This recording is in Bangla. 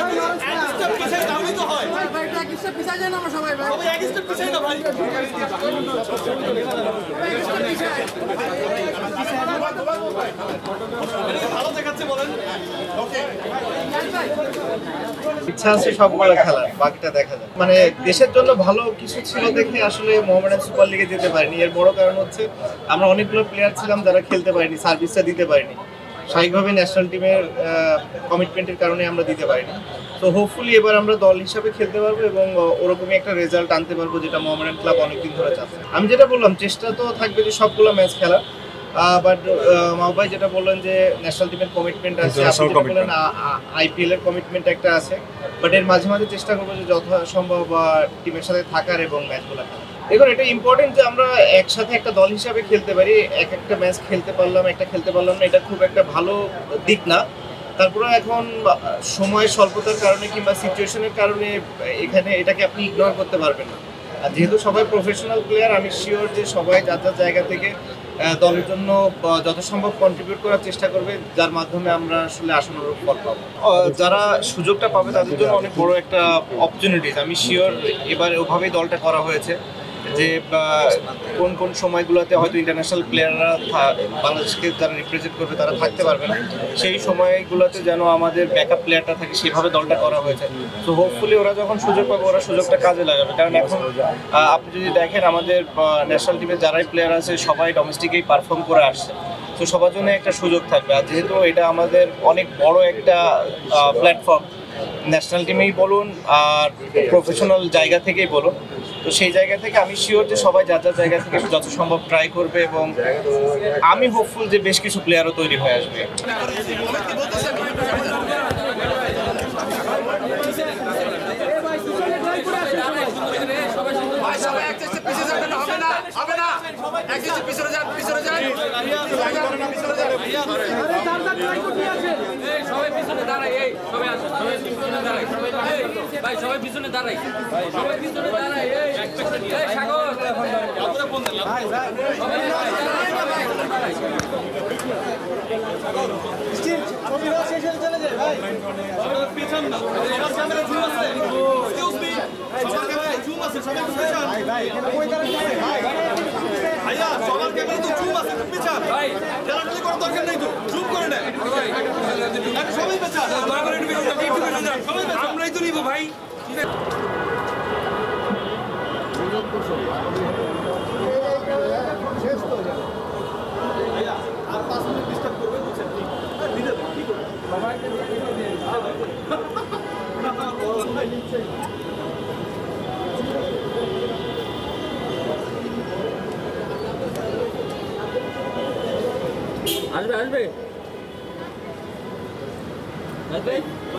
ইচ্ছা আছে সবগুলো খেলার, বাকিটা দেখা যায়। মানে দেশের জন্য ভালো কিছু ছিল দেখে আসলে মোহামেডান সুপার লিগে যেতে পারিনি। এর বড় কারণ হচ্ছে আমরা অনেকগুলো প্লেয়ার ছিলাম যারা খেলতে পারিনি, সার্ভিসটা দিতে পারিনি। স্বাভাবিকভাবে ন্যাশনাল টিমের কমিটমেন্টের কারণে আমরা দিতে পারিনি। তো হোপফুলি এবার আমরা দল হিসাবে খেলতে পারবো এবং ওরকমই একটা রেজাল্ট আনতে পারবো, যেটা মোহামেডান ক্লাব অনেকদিন ধরে চাচ্ছে। আমি যেটা বললাম, চেষ্টা তো থাকবে যে সবগুলো ম্যাচ খেলা, বাট মাও ভাই যেটা বললেন যে ন্যাশনাল টিমের কমিটমেন্ট আছে, বললেন আইপিএল এর কমিটমেন্ট একটা আছে, বাট এর মাঝে মাঝে চেষ্টা করবো যে যথাসম্ভব টিমের সাথে থাকার এবং ম্যাচগুলো খেলার। দেখুন, এটা ইম্পর্টেন্ট যে আমরা একসাথে একটা দল হিসাবে খেলতে পারি। একটা ম্যাচ খেলতে পারলাম, একটা খেলতে পারলাম না, এটা খুব একটা ভালো দিক না। তারপরে এখন সময়ের স্বল্পতার কারণে কিংবা সিচুয়েশনের কারণে এখানে এটাকে আপনি ইগনোর করতে পারবেন না। আর যেহেতু সবাই প্রফেশনাল প্লেয়ার, আমি শিওর যে সবাই যার যার জায়গা থেকে দলের জন্য যথাসম্ভব কন্ট্রিবিউট করার চেষ্টা করবে, যার মাধ্যমে আমরা আসলে আশানুরূপ ফল পাবো। যারা সুযোগটা পাবে তাদের জন্য অনেক বড় একটা অপরচুনিটিস। আমি শিওর এবার ওভাবেই দলটা করা হয়েছে যে কোন কোন সময়গুলোতে হয়তো ইন্টারন্যাশনাল প্লেয়াররা বাংলাদেশকে যারা রিপ্রেজেন্ট করবে তারা থাকতে পারবে না, সেই সময়গুলোতে যেন আমাদের ব্যাকআপ প্লেয়ারটা থাকে, সেভাবে দলটা করা হয়েছে। তো হোপফুলি ওরা যখন সুযোগ পাবে ওরা সুযোগটা কাজে লাগাবে। কারণ এখন আপনি যদি দেখেন আমাদের ন্যাশনাল টিমে যারাই প্লেয়ার আছে সবাই ডোমেস্টিকেই পারফর্ম করে আসছে। তো সবার জন্য একটা সুযোগ থাকবে। আর যেহেতু এটা আমাদের অনেক বড় একটা প্ল্যাটফর্ম, ন্যাশনাল টিমেই বলুন আর প্রফেশনাল জায়গা থেকেই বলুন, তো সেই জায়গা থেকে আমি শিওর যে সবাই যার যার জায়গা থেকে যত সম্ভব ট্রাই করবে এবং আমি হোপফুল যে বেশ কিছু প্লেয়ারও তৈরি হয়ে আসবে। সবাই পিছনে দাঁড়াই, সবাই পিছনে দাঁড়াই। আমরাই তো নিব ভাই। আসবে আসবে আসবে।